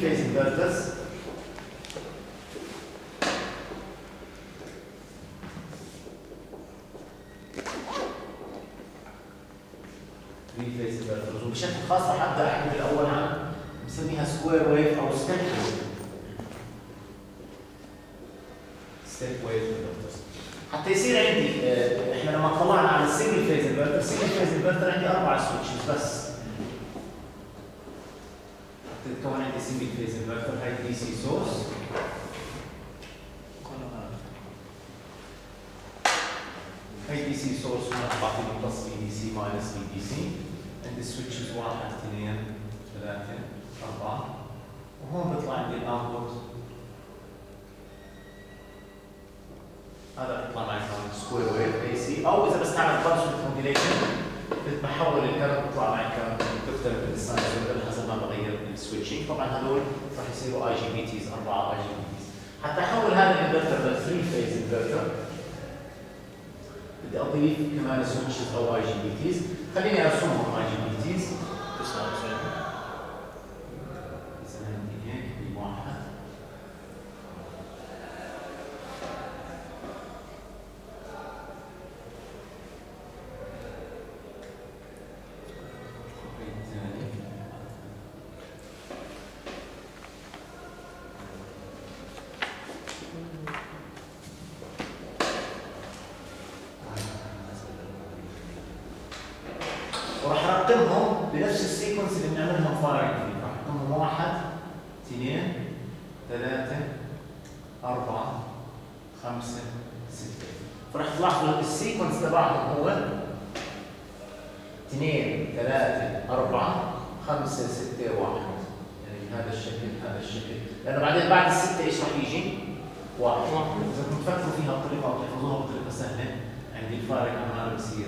phase inverters. وبشكل خاص راح ابدا احكي بالاول عن بنسميها سكوير ويف او ستيب ويف. ستيب ويف حتى يصير عندي احنا لما طلعنا على السنجل فيز انفرتر، السنجل فيز انفرتر عندي 4 سويتشز بس. تتكون عندي سنجل فيز انفرتر، هاي دي سي سورس هاي دي سي سورس بعطيني بلس في دي سي ماينس في دي سي. عندي سويتشز 1 2 3 4 وهون بيطلع عندي الاوتبوت. هذا بيطلع معي كمان سكوير ويف اي سي، او اذا بستعمل بلس موديليشن بحول الكرنت بيطلع معي كرنت بختلف الساينسويد حسب ما بغير السويتشنج. طبعا هذول راح يصيروا اي جي بي تيز 4 اي جي بي تيز. حتى احول هذا الانفرتر ل 3 فيز انفرتر بدي اضيف كمان سويتشز او اي جي بي تيز. خليني ارسمهم اي جي بي تيز. اذا عندي هيك بواحد وراح ارقمهم بنفس السيكونس اللي بنعملهم فايرنج فيه. راح ارقمهم 1 2 3 4 5 6. فراح تلاحظوا السيكونس تبعهم هو 2 3 4 5 6 1. يعني هذا الشكل هذا الشكل، لانه بعدين بعد الستة ايش راح يجي؟ 1. اذا كنتوا تفكروا فيها بطريقه او تحفظوها بطريقه سهله، عندي الفارق عمال بصير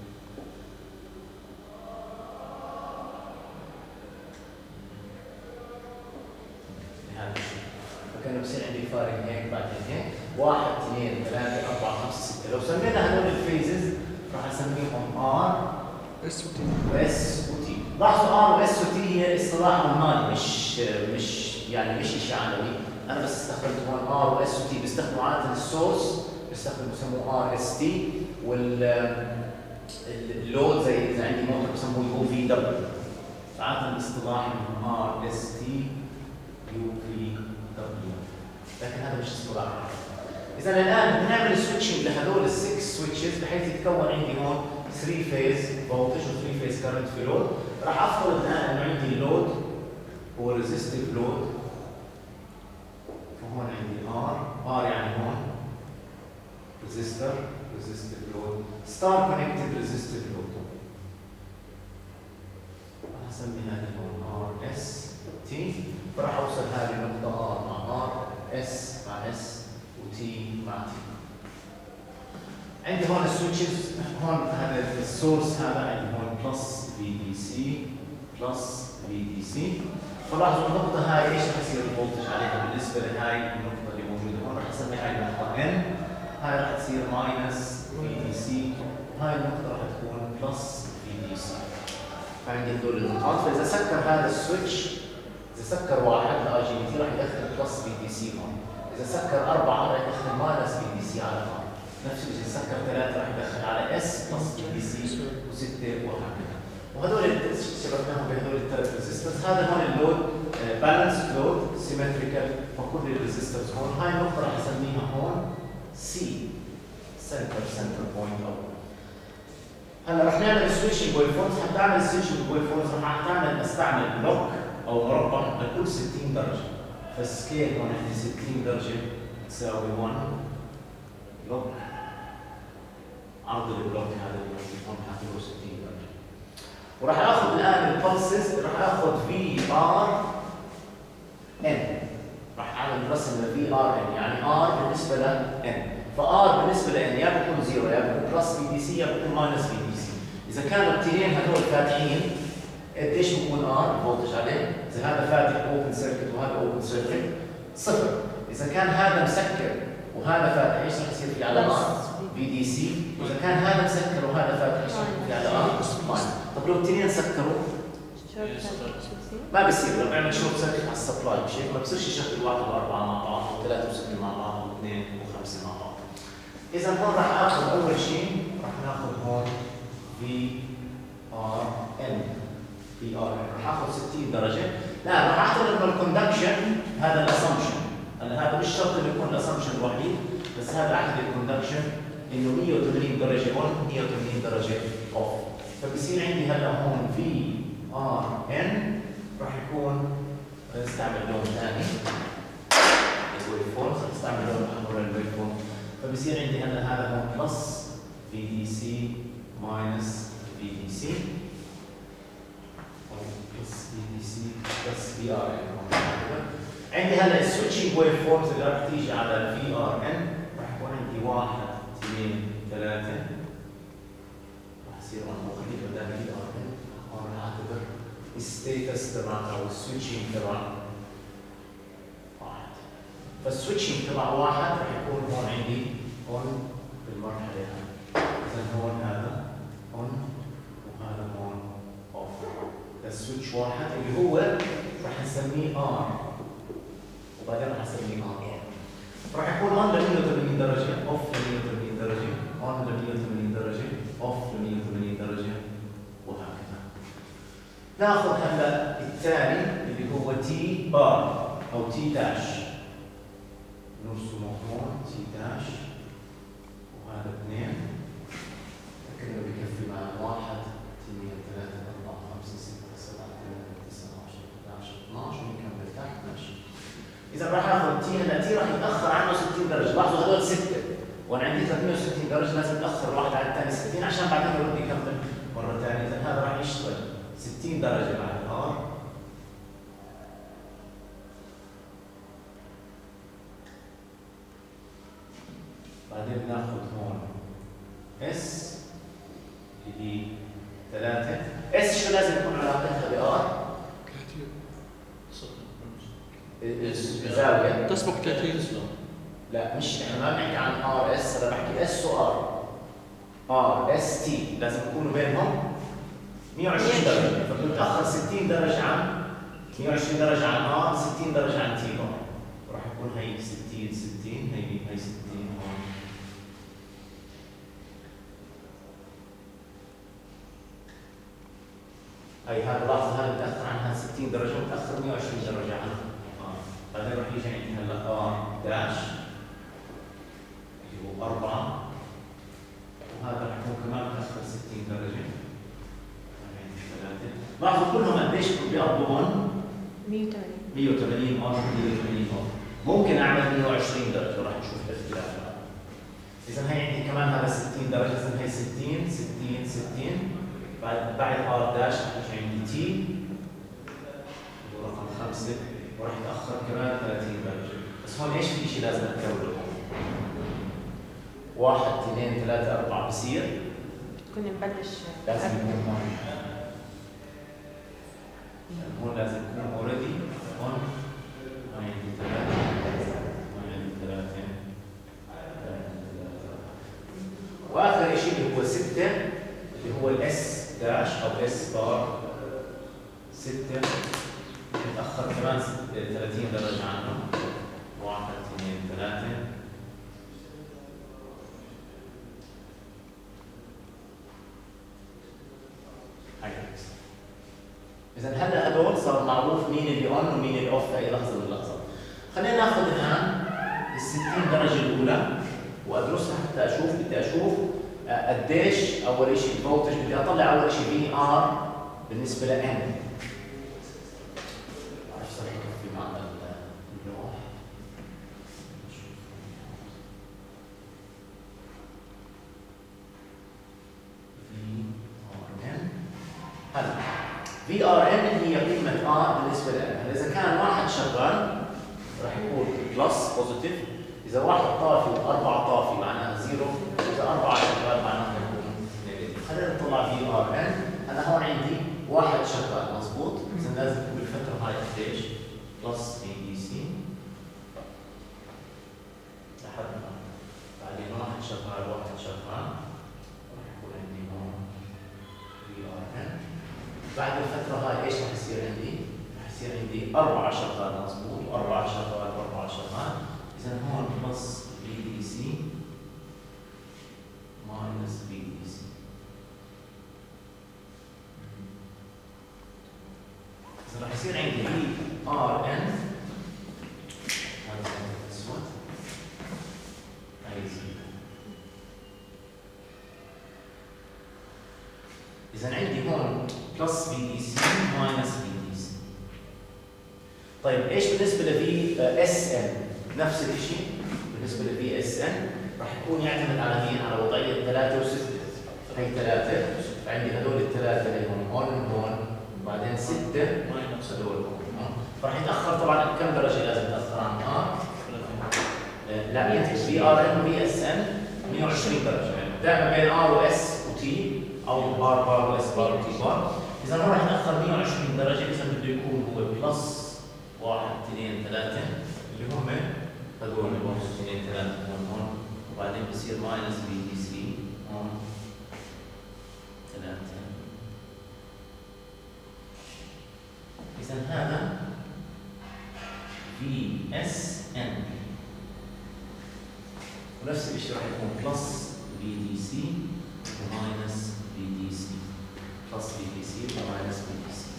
فكان بصير عندي فارق هيك بعدين هيك 1 2 3 4 5 6. لو سمينا هذول الفيزز راح اسميهم ار اس و تي. لاحظوا ار واس وتي هي اصطلاح الماني، مش يعني مش شيء عالمي. انا بس استخدمت هون ار واس وتي. بيستخدموا عاده السورس بيستخدموا بسموه ار اس تي، واللود زي اذا عندي موتور بسموه يو في دبليو. فعاده الاصطلاح ار اس تي يو في دبليو، لكن هذا مش اصطلاح. اذا الان بنعمل سويتشنج لهذول ال6 سويتشز بحيث يتكون عندي هون 3 فيز فولتج و3 فيز كرنت في لود. راح افترض الان انه عندي اللود هو ريزيستيف لود، فهون عندي ار يعني هون ريزيستر ريزيستيف لود ستار كونكتد ريزيستيف لود. راح اسمي هذا هون ار اس تي. فراح اوصل هذه النقطة ار مع ار اس مع اس وتي مع تي. عندي هون السويتشز، هون هذا السورس هذا عندي هون بلس في دي سي بلس في دي سي. فلاحظوا النقطة هاي ايش راح يصير الفولتج عليها بالنسبة لهاي النقطة اللي موجودة هون. راح اسمي هاي النقطة ان، هاي راح تصير ماينس في دي سي، وهاي النقطة راح تكون بلس في دي سي. فعندي هذول النقاط. فإذا سكر هذا السويتش، إذا سكر 1 لاي جي بي تي راح يدخل بلس في دي سي هون. إذا سكر 4 راح يدخل ماينس في دي سي على ار. نفس الشيء إذا سكر 3 راح يدخل على اس بلس في دي سي و6 وهكذا. وهذول شبكناهم بهذول الثلاث ريزيسترز. هذا هون اللود بالانس لود سيمتريكال، فكل الريزيسترز هون. هاي النقطة راح اسميها هون سي سنتر بوينت اول. هلا رح نعمل سويتشنج ويف فورمز. حتى اعمل سويتشنج ويف فورمز رح استعمل بلوك او مربع لكل 60 درجة. فالسكيل هون عندي 60 درجة تساوي 1 بلوك. عرض البلوك هذا اللي هون حاطينه 60 درجة. وراح اخذ الان البلسز، راح اخذ في ار ان. راح اعمل رسم لفي ار ان، يعني ار بالنسبة ل ان. فار بالنسبة ل ان يا بكون 0 يا بكون بلس في دي سي يا بكون ماينس في دي سي. إذا كانوا الاثنين هذول فاتحين قديش بكون ار الفولتج عليه؟ إذا هذا فاتح اوبن سيركت وهذا اوبن سيركت 0. إذا كان هذا مسكر وهذا فاتح ايش راح يصير في على ار؟ في دي سي. وإذا كان هذا مسكر وهذا فاتح ايش راح يصير في على ار؟ ماينس. طب لو الاثنين سكروا ما بصير لما نعمل شورت سيركت على السبلاي مش هيك، ما بصيرش يشغل 1 و4 مع بعض او 3 و6 مع بعض او 2 و5 مع بعض. اذا هون راح اخذ اول شيء راح ناخذ هون في ار ان في ار ان راح اخذ 60 درجه. لا راح اعتبر انه الكوندكشن هذا الاسامبشن، هذا مش شرط انه يكون الاسامبشن الوحيد، بس هذا احد الكوندكشن انه 180 درجه اون 180 درجه اوف. فبصير عندي هلا هون في ار ان راح يكون نستعمل لون ثاني الويف فورم، نستعمل لون احمر الويف فورم. فبصير عندي هلا هذا هون بلس في دي سي ماينس في دي سي او بلس في دي سي بلس في ار ان. عندي هلا السويتشنج ويف فورمز اللي راح تيجي على في ار ان راح يكون عندي 1 2 3 راح يصير انا خليك قدام في ار ان. هون راح اعتبر الستيتس تبع او السويتشنج تبع 1. فالسويتشنج تبع 1 راح يكون هون عندي اون بالمرحله هاي. اذا هون هذا اون وهذا هون اوف. السويتش 1 اللي هو راح نسميه ار وبعدين راح نسميه ار. راح يكون اون ل 180 درجه، اوف ل 180 درجه، اون ل 180 درجه، اوف ل 180 درجه وهكذا. ناخذ هلا الثاني اللي هو تي بار او تي داش. نرسمه هون تي داش وهذا 2 كله بكفي معنا 1 2 3 4 5 6 7 8 9 10 11 12 ونكمل تحت ماشي. إذا راح آخذ تي هلا تي راح يتأخر عنه 60 درجة، لاحظوا هذول 6 وأنا عندي 360 درجة لازم أتأخر الواحد على الثاني 60 عشان بعدين يرد يكمل مرة ثانية. إذا هذا راح يشتغل 60 درجة بعد الآر. بعدين بناخذ هون اس اللي هي 3 اس. شو لازم يكون علاقتها بار؟ الزاوية تسبق 30. لا مش احنا ما بنحكي عن ار اس، انا بحكي اس وار. ار اس تي لازم يكونوا بينهم 120 درجة، فبنتأخر 60 درجة عن 120 درجة عن ار، 60 درجة عن تي بار. راح يكون هي 60 60 هي 60 هون. هي هذا لاحظ هذا متأخر عنها 60 درجة ومتأخر 120 درجة عنها. بعدين راح يجي عندي هلا ار داش اللي هو 4 وهذا راح يكون كمان متأخر 60 درجة. لاحظوا كلهم قديش بيقضوا هون؟ 180 180 اون 180 اون. ممكن اعمل 120 درجة وراح نشوف الاختلاف. إذا هي عندي كمان هذا 60 درجة، إذا هي 60 60 60. بعد ار داش راح يجي عندي تي اللي هو رقم 5 وراح يتأخر كمان 30 درجة. بس هون ايش في شيء لازم اكمله؟ 1 2 3 4 بصير تكون نبلش لازم يكون هون. هون لازم يكون اوريدي هون. هون عندي 3 هون عندي 3 واخر شيء اللي هو 6 اللي هو الاس داش او اس بار 6 يتأخر كمان 30 درجة عنه. 1 2 3 إذا هلا هدول صار معروف مين اللي اون ومين اللي اوف في أي لحظة من اللحظات. خلينا ناخذ الآن ال 60 درجة الأولى وأدرسها حتى أشوف بدي أشوف قديش أول شيء الفولتج. بدي أطلع أول شيء في ار بالنسبة ل n. في ار ان هي قيمة ار بالنسبة لنا. إذا كان واحد شغال راح يكون بلس بوزيتيف، إذا واحد طافي وأربعة طافي معناها زيرو، إذا أربعة شغال معناها يكون نيجاتيف. خلينا نطلع في ار ان. أنا هون عندي واحد شغال مضبوط، إذا لازم يكون بالفترة هاي قديش؟ بلس اي دي سي لحد ما بعدين واحد شغال راح يكون عندي هون في ار ان. بعد الفترة هاي ايش راح يصير عندي؟ راح يصير عندي 4 شغال مضبوط و4 شغال و4 شغال، إذا هون بلس في دي سي ماينس في دي سي. إذا راح يصير عندي في ار ان هذا الأسود هاي زيرو. إذا عندي هون بلس في دي سي ماينس في دي سي. طيب ايش بالنسبة لفي اس ان؟ نفس الشيء بالنسبة لفي اس ان راح يكون يعتمد على مين؟ على وضعية 3 و6. هي 3 فعندي هذول الثلاثة اللي هون هون وبعدين 6 ماينس هذول هون. فراح يتأخر طبعا كم درجة لازم يتأخر عن ار؟ لا ينتج في ار ان وفي اس ان 120 درجة، دائما بين ار واس وتي او بار بار واس بار وتي بار. اذا هو راح يتاخر 120 درجه، اذا بده يكون هو بلس 1 2 3 اللي هم هذول 2 3 هون، وبعدين بصير ماينس بي دي سي هون 3. اذا هذا في اس ان، ونفس الشيء راح يكون بلس في دي سي وماينس في دي سي، بلس في دي سي وماينس في دي سي.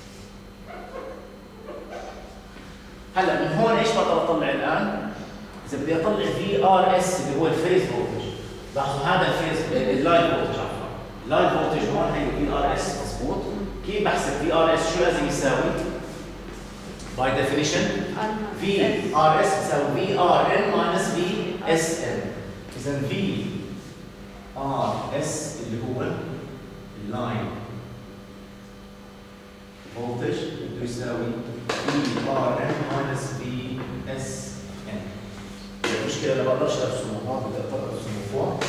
هلا من هون ايش بقدر اطلع الان؟ اذا بدي اطلع في ار اس اللي هو الفيز فولتج، لاحظوا هذا الفيز اللاين فولتج، عفوا اللاين فولتج هون هي في ار اس مضبوط. كيف بحسب في ار اس؟ شو لازم يساوي؟ باي ديفينيشن في ار اس بتساوي في ار ان ماينس في اس ان. اذا في ار اس اللي هو اللاين فولتج بده يساوي في ار ان ماينس في اس ان. المشكله انا ما بقدرش ارسمه هون، بدي اضطر ارسمه فوق.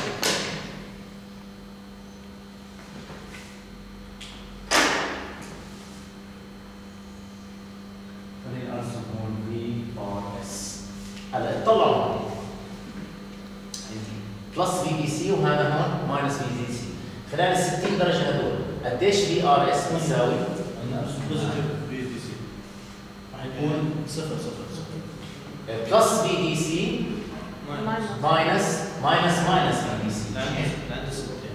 خليني ارسم هون في ار اس. هلا اطلعوا هون بلس في دي سي وهذا هون ماينس في دي سي. خلال ال 60 درجه هذول قديش في ار اس بيساوي؟ انا ارسم بوزيتيف في دي سي راح يكون 0 0 0 بلس في دي سي ماينس في دي سي. عندي صفرتين.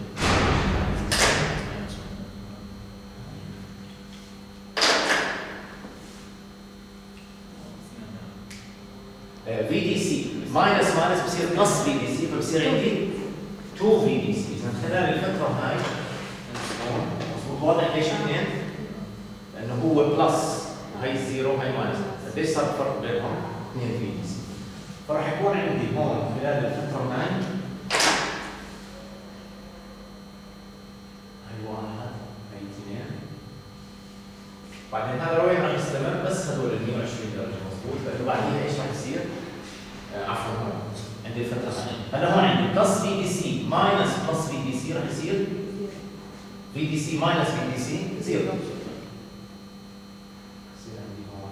في دي سي ماينس بصير بلس في دي سي، فبصير عندي 2 في دي سي. اذا خلال الفتره هاي مضبوط واضح ليش اثنين؟ لانه هو بلس وهي زيرو وهي ماينس، قديش صار الفرق بينهم؟ 2 في دي سي. فراح يكون عندي هون خلال الفتره هاي واحد هي اثنين، بعدين هذا وين راح يستمر؟ بس هذول ال 120 درجه مضبوط، لانه بعدين ايش راح يصير؟ عفوا هون عندي الفتره هلا هون عندي بلس في دي سي ماينس بلس في دي سي راح يصير في دي سي ماينس في دي سي زيرو. يصير عندي هون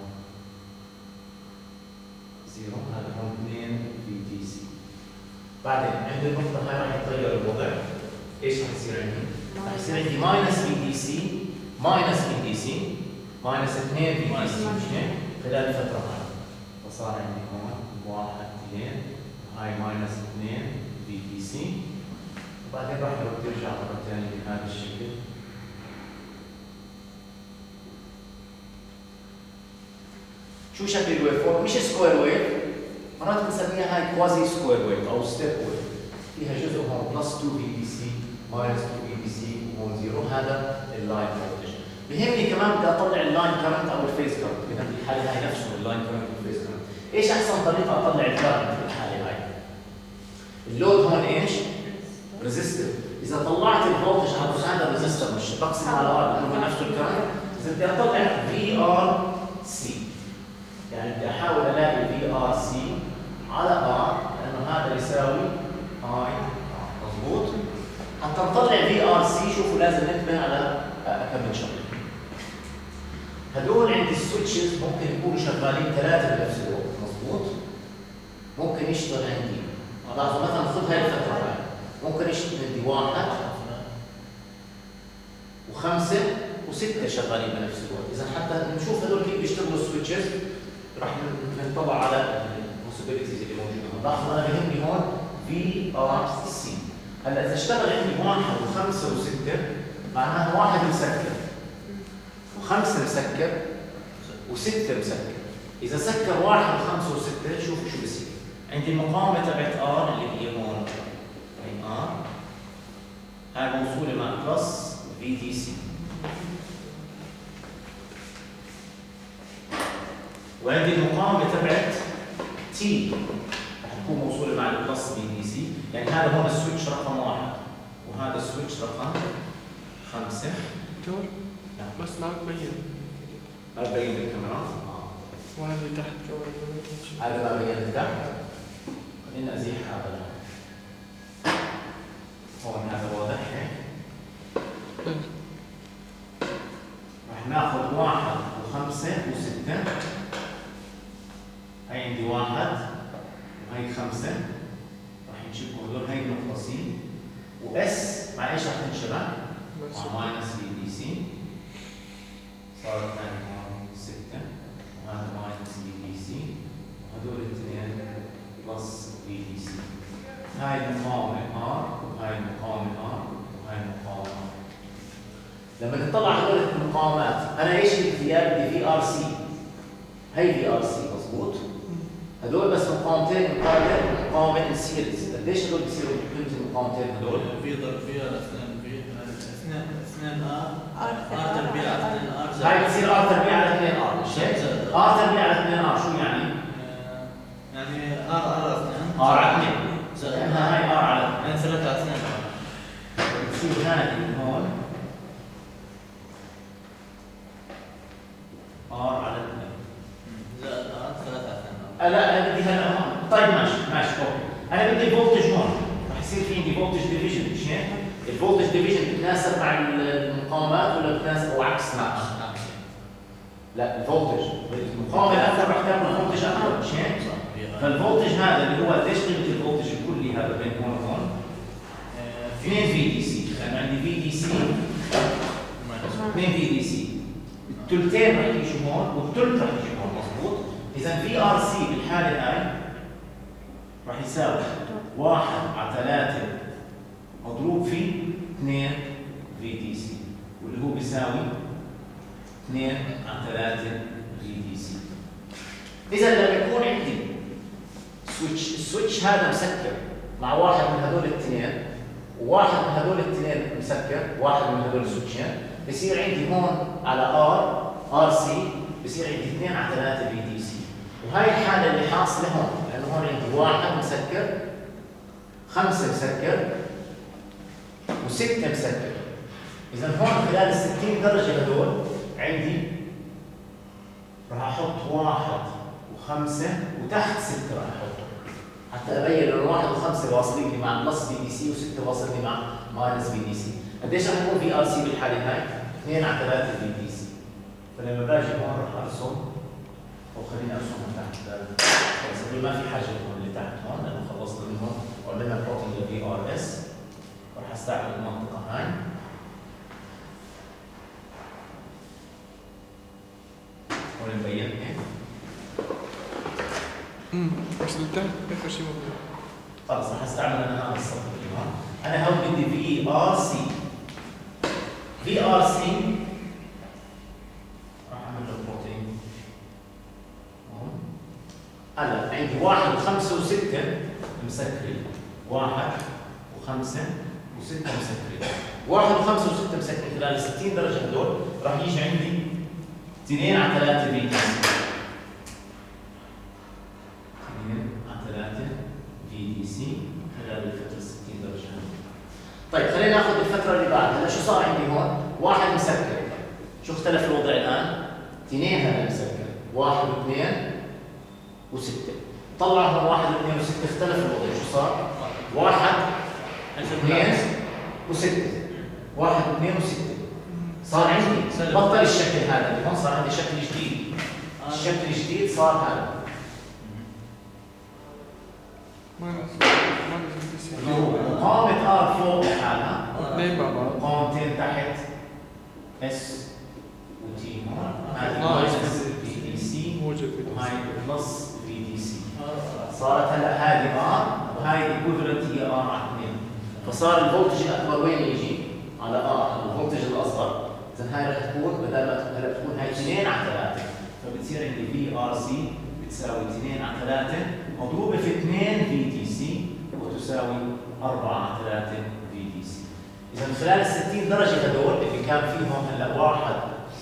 زيرو، هذا هون 2 في دي سي. بعدين عند النقطه هاي راح يتغير الوضع، ايش راح يصير عندي؟ راح يصير عندي ماينس في دي سي ماينس في دي سي ماينس 2 في دي سي خلال الفترة هاي. فصار عندي هون 1 2 هاي ماينس 2 في دي سي، وبعدين راح يرجع مرة ثانية بهذا الشكل. شو شكل الويف فورم؟ مش سكوير ويف، مرات بنسميها هاي كوازي سكوير ويف او ستيب ويف. فيها جزء هون بلس 2 في دي سي ماينس 2 في دي سي وهون زيرو، هذا اللاين فولتج. بهمني كمان بدي اطلع اللاين كرنت او الفيز كرنت، بهمني الحاله هاي نفسه اللاين كرنت والفيز كرنت. ايش احسن طريقه اطلع الكرنت في الحاله هاي؟ اللود هون ايش؟ ريزيستيف. اذا طلعت الفولتج على هذا الريزيستر مش بقسم على ار لانه هو نفسه الكرنت، اذا بدي اطلع في ار سي، يعني بدي احاول الاقي في ار سي على ار، لانه هذا يساوي اي مضبوط. حتى نطلع في ار سي شوفوا لازم ننتبه على كم شغله. هدول عند السويتشز ممكن يكونوا شغالين 3 بنفس الوقت مضبوط. ممكن يشتغل عندي، لاحظوا مثلا خذ هاي الفتره هاي، ممكن يشتغل عندي 1 و5 و6 و6 شغالين بنفس الوقت، اذا حتى نشوف هذول كيف بيشتغلوا السويتشز راح نطلع على البوسيبيليتيز اللي موجوده هون. لاحظوا انا بهمني هون في ار سي. هلا اذا اشتغل عندي 1 و5 و6 معناها 1 مسكر و5 مسكر و6 مسكر. اذا سكر 1 و5 و6 شوفوا شو بصير. عندي المقاومه تبعت ار اللي هي هون هي ار، هاي موصوله مع بلس في دي سي، وعندي المقاومه تبعت تي رح تكون موصوله مع البلس في دي سي. يعني هذا هون السويتش رقم 1 وهذا السويتش رقم 5. دكتور بس ما ببين. ما ببين بالكاميرا؟ وهذا اللي تحت جوا هذا ما بين تحت. خلينا ازيح هذا هون، هذا واضح هيك. رح ناخذ 1 و5 و6. هي عندي 1 وهي 5 رح نشوفوا هذول هي المخلصين، واس مع ايش رح تنشبك؟ مع ماينس في دي سي. صارت هاي هون 6 وهذا ماينس في دي سي، وهذول الاثنين بلس في دي سي. هاي المقاومة ار وهاي المقاومة ار وهاي المقاومة ار. لما نطلع هذول المقاومات انا ايش بدي اياه؟ بدي في ار سي. هي في ار سي مضبوط؟ هذول بس مقاومتين مقاومة السيريز. قديش هذول بصيروا قيمة المقاومتين هذول؟ في ضرب فيها اثنين ار تربيع على 2 ار. هاي بتصير ار تربيع على 2 ار، مش هيك؟ ار تربيع على 2 ار شو يعني؟ يعني ار على 2 ار على 2 لانها هاي ار على يعني 3 على 2 بتصير هذه من هون ار على 2 زائد ار 3 على 2. لا انا بدي هلا هون. طيب ماشي اوكي. انا بدي الفولتج هون رح يصير في عندي فولتج ديفيجن، مش هيك؟ الفولتج ديفيجن بتناسب مع المقاومات ولا بتناسب او عكس مع؟ لا الفولتج المقاومه الاكثر رح تعمل فولتج اكبر، مش هيك؟ فالفولتج هذا اللي هو قديش قيمه الفولتج الكلي هذا بين هون وهون؟ 2 في دي سي، لانه عندي في دي سي 2 في دي سي. الثلثين رح يجوا هون والثلث رح يجي هون، مضبوط؟ اذا في ار سي بالحاله هاي رح يساوي 1 على 3 مضروب في 2 في دي سي، واللي هو بيساوي 2 على 3 في دي سي. اذا لما يكون عندي السويتش هذا مسكر مع واحد من هذول الاثنين وواحد من هذول الاثنين مسكر، واحد من هذول السويتشين، بصير عندي هون على ار سي بصير عندي 2 على 3 في دي سي. وهي الحاله اللي حاصله هون، لانه هون عندي 1 مسكر 5 مسكر و6 مسكر. اذا هون خلال ال 60 درجه هذول عندي راح احط 1 و5 وتحت 6 راح احطه حتى ابين انه 1 و5 واصلين لي مع بلس بي دي سي و6 واصل لي مع ماينس بي دي سي. قديش رح يكون في ار سي بالحاله هاي؟ 2 على 3 بي دي سي. فلما باجي هون راح ارسم، او خليني ارسمها تحت خلص ما في حاجه هون اللي تحت هون لانه خلصنا منهم وعملنا بلوتنج للفي ار اس. راح استعمل المنطقه هاي هون مبين هيك. بس اللي تحت اخر شيء موجود. خلص راح استعمل انا هذا السطر اللي هون. انا هون بدي في ار سي. في ار سي راح اعمل له بلوتنج هون. هلا عندي 1 و5 و6 مسكرين، 1 و5 و6 مسكرين، 1 و5 و6 مسكرين خلال 60 درجه هذول راح يجي عندي 2 على 3 في دي سي. 2 على 3 في دي سي خلال الفتره 60 درجه هذول. طيب خلينا ناخذ الفتره اللي بعدها. هلا شو صار عندي هون؟ 1 مسكر. شو اختلف الوضع الان؟ 2 هذا مسكر، 1 و2 و6. طلع هون 1 و2 و6 اختلف الوضع. شو صار؟ 1 2 و6 1 و2 و6 صار عندي بطل الشكل هذا اللي هون، صار عندي شكل جديد. الشكل الجديد صار هذا اللي هو مقاومة ار فوق لحالها، اثنين مع بعض، مقاومتين تحت اس وتي هون، هذه ناقص ماينس في دي سي موجب في وهاي بلس في دي سي. صارت هلا هذه ار وهاي الايكوفلنت هي ار على 2. فصار الفولتج الاكبر وين يجي؟ على ار، الفولتج الاصغر. اذا هاي رح تكون بدل ما هلا بتكون هاي 2 على 3، فبتصير عندي في ار سي بتساوي 2 على 3 مضروبه في 2 في دي سي وتساوي 4 على 3 في دي سي. اذا خلال ال 60 درجه هذول اللي كان فيهم هلا 1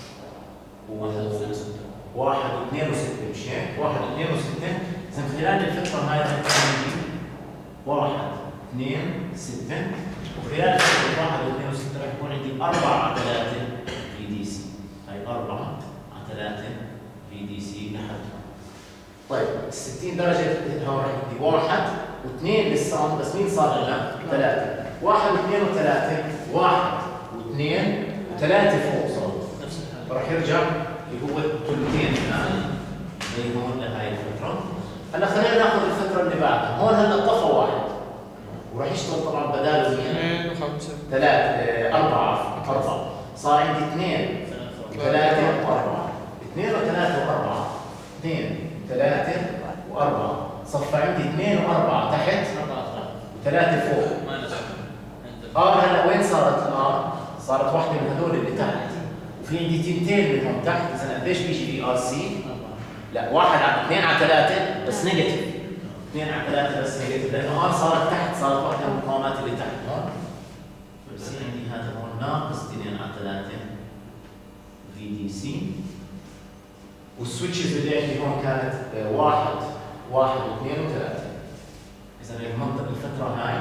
و2 و6 مش هيك؟ 1 و2 و6، اذا خلال الفتره هاي رح يكون عندي 1 2 6، وخلال فتره 1 و2 و6 رح يكون عندي 4 على 3 في دي سي. هاي 4 على 3 في دي سي لحد. طيب ال 60 درجه هون رح يدي 1 و2 لسه، بس مين صار لنا؟ 3. 1 و2 و3، 1 و2 و3 فوق صاروا. نفس الحاله. فراح يرجع اللي هو ثلثين الان زي هون لهي الفتره. هلا خلينا ناخذ الفتره اللي بعدها، هون هلا طفى 1 وراح يشتغل طبعا بداله مين؟ 2 و5 3 4 صار عندي 2 3 و4 2 و3 و4 2 3 و4 صفى عندي 2 و4 تحت 4 و3 فوق. ما نزل. هلا وين صارت الار؟ صارت واحده من هذول اللي تحت، وفي عندي تنتين منهم تحت. اذا قديش بيجي في ار سي؟ لا 1 على 2 على 3 بس نيجاتيف، 2 على 3 بس نيجاتيف، لانه ار صارت تحت، صارت واحده من المقاومات اللي تحت هون. فبصير عندي هذا هون ناقص 2 على 3 في دي سي. والسويتشز اللي عندي هون كانت 1 و2 و3. اذا المنطقه الفتره هاي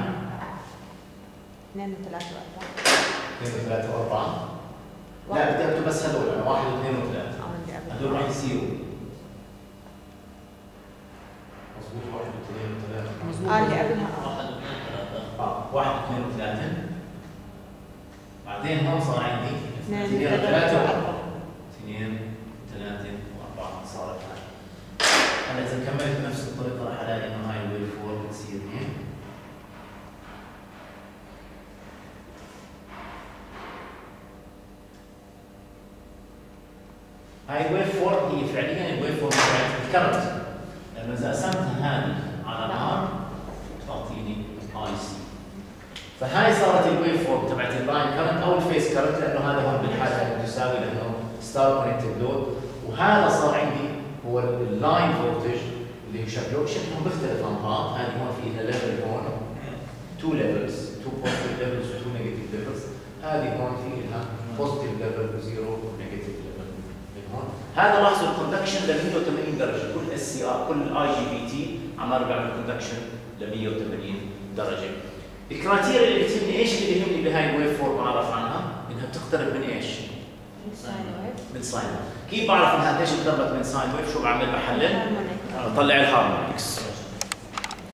2 و3 و4 2 و3 و4. لا بدي اكتب بس هذول، انا 1 و2 و3 هذول راح يصيروا مضبوط. 1 و2 و3 مظبوط. اللي قبلها 1 و2 و3. بعدين هون صار عندي 2 و3 و3 2 3 و4 صارت هاي. هلا اذا كملت بنفس الطريقه راح الاقي انه هاي الويف 4 بتصير هيك. هاي الويف 4 هي فعليا الويف 4 تبعت الكرنت، لانه اذا قسمتها هذه على ار تعطيني اي سي. فهاي صارت الويف 4 تبعت اللاين كرنت او الفيس كرنت، لانه هذا هون بالحاله تساوي لانه ستار كونكتد لود. وهذا صار عندي هو اللاين فولتج اللي شكلهم بيختلف عن بعض. هذه هون فيها ليفل هون 2 ليفلز، 2 بوزيتيف ليفلز و 2 نيجاتيف ليفلز. هذه هون فيها بوزيتيف ليفل و0 ونيجاتيف ليفل. هون هذا لاحظوا الكوندكشن ل 180 درجه، كل اس سي ار كل اي جي بي تي عمال بعمل كوندكشن ل 180 درجه. الكرايتيريا اللي بتهمني ايش اللي بيهمني بهاي الويف 4 بعرف عنها؟ انها بتقترب من ايش؟ من ساين. كيف بعرف انها قديش اقتربت من ساين ويف؟ شو بعمل؟ بحلل؟ بطلع الهارمونكس.